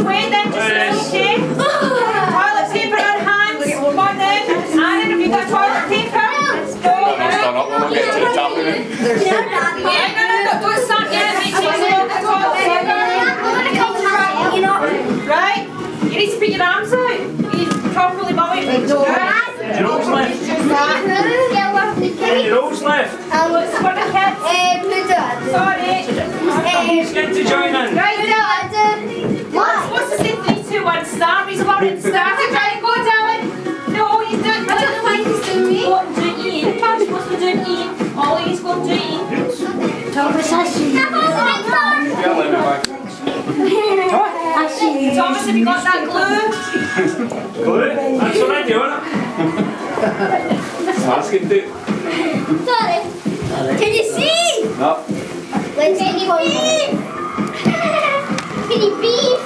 wait then, just okay? Toilet paper on hand. Come on then. Aaron, have you got toilet paper? Go. Stand up when we get to the top of it. Don't start yet. Make sure you have the toilet paper. Right? You need to put your arms out. You need to properly bow it. Your nose left. Your nose left. What's for the kids? Sorry. Who's going to join in? Right, what's the same 3, 2, 1 start? He's already started. Right, go darling. No, you do it. I don't know why he's doing me. What do Ian? You're supposed to do Ian. Ollie's going to Ian. Thomas, have you got that glue? Glue? That's what I do, isn't it? Asking to. Sorry. Can you see? No. Let's see. Can you beef?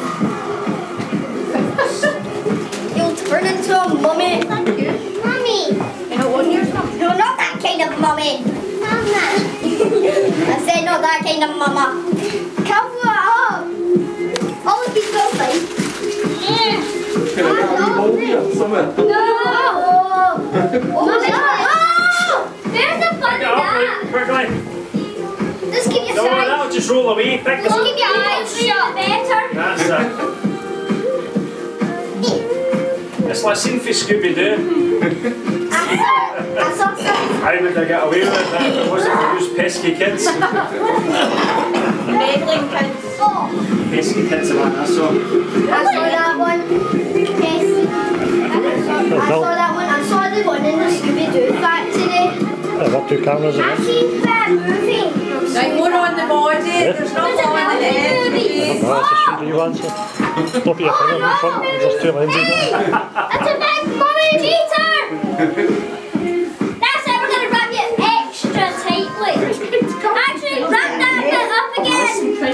You'll turn into a mummy. Mummy. No, not that kind of mummy. Mama. I said not that kind of mama. Cover it up. All of these girls like. Yeah. Can I get a wee bowl here? Somewhere? No. Oh, there's a fun Get up, quickly. Just keep your No, eyes. that'll just roll away. Pick Just keep your eyes shut better. That's it. It's like scene for Scooby-Doo. I saw something. How would I get away with it if it wasn't for those pesky kids? Meddling kids. Oh, Pesky kids are like that, so. I saw that one. Yes. I saw that one. I saw the one in the Scooby-Doo factory. I've got 2 cameras I again. seen that moving. Right, more on the body. There's not There's more on the head. Oh, that's a shooter you answer. Don't put your finger in front, there's 2 lenses Hey, there. that's a big mummy cheater. That's it. We're gonna wrap you extra tightly. Actually, wrap that bit up again.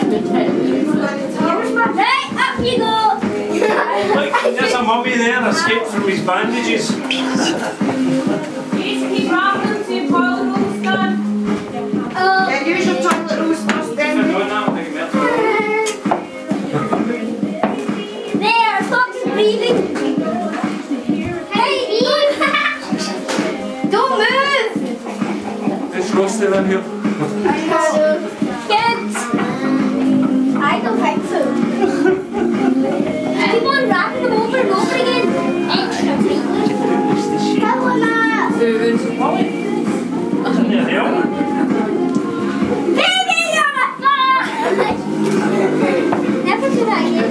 Right, up you go. Look, there's a mummy there escaped from his bandages. You need to keep wrapping to your toilet rolls done. Use your toilet rolls first If then. I'm doing that, I'll make it better. There, stop breathing. Hey, Eve. Don't move. It's roasted in here. Kids. I don't think so. Keep on wrapping them over and over again. Extra tightly. Come on, Ma. Isn't there help? Baby, you're a fart. Never do that again.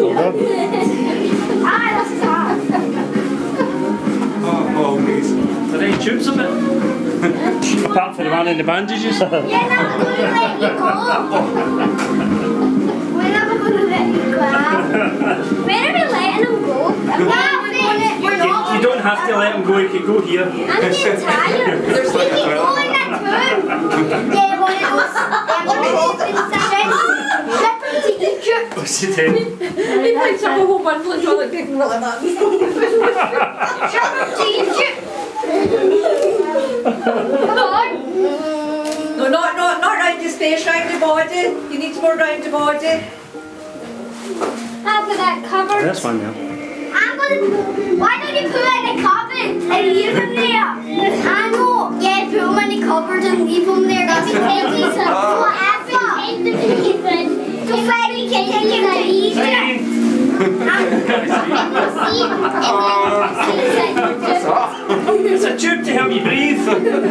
That's hard. Oh, please. Are there any tubes of it? Apart from the man in the bandages? You're never going to let you go. We're never going to let you go. Where are we letting him go? You don't have to let him go, he can go here. I'm getting tired. There's like a go in that tube. Yeah, one of those open sessions. Different to Egypt. What's he doing? He picks up a whole bundle of toilet paper like that. Different to Egypt. Come on. No, not round his face, round the body. You need more round the body. I've got that covered. That's fine now. I'm gonna. Why don't you put it in the cupboard and leave them there? I know. Yeah, put them in the cupboard and leave them there. That's whatever. So where we can take it easier. It's a tube to help you breathe.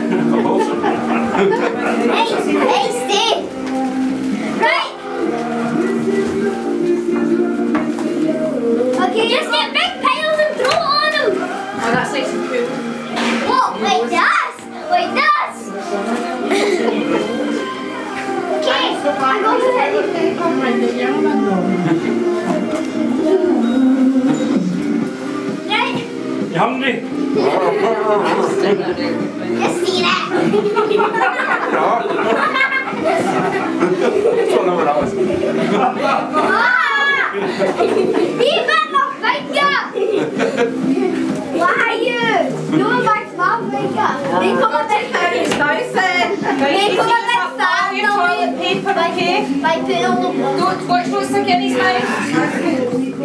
Hey, stay. Right. Okay, just get big piles and throw it on them. Oh, that's nice and cool. What? Like this? Like this? Okay, I'm going to let you come right there. Right? You hungry? Just see that. That's one over ours. Even my finger! Why are you? No, my finger. They come on this It's nice then. They come on this All your toilet paper, okay? By putting all the Don't watch, don't stick in his mouth.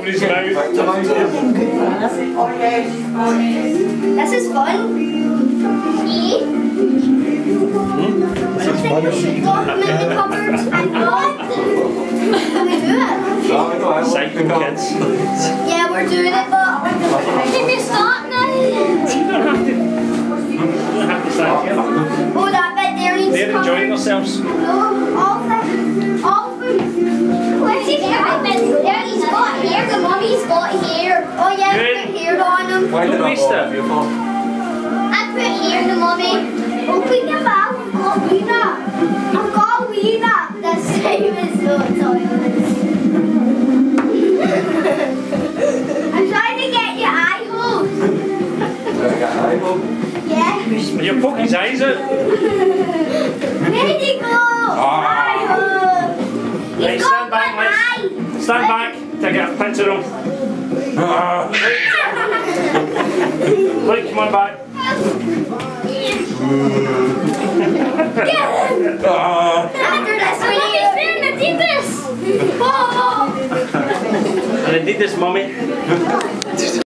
his mouth. This is fun. See? This is I think we should lock them in the cupboard and what? Can we do it? Psycho kids. Yeah, we're doing it, but can we stop now? You don't have to. You don't have to stand here. Oh, that bit there needs They're to come. enjoying themselves. No, all of them. Where's his hair? There, he's got hair. The mummy's got hair. Oh yeah, Good. put hair on him. Why did Don't I waste bother it. you for? I put hair in the mummy. Open your mouth. I've got a wiener. I've got a wiener. The same as the toilet. I'm trying to get your eye hole. Yeah. Will you poke his eyes out? There you go. Eye hole. Right, He's stand got back, one eye. Liz. Stand back. Take a picture of him. Right, come on back. After this, we need to spin the deepest. And I did this, mummy.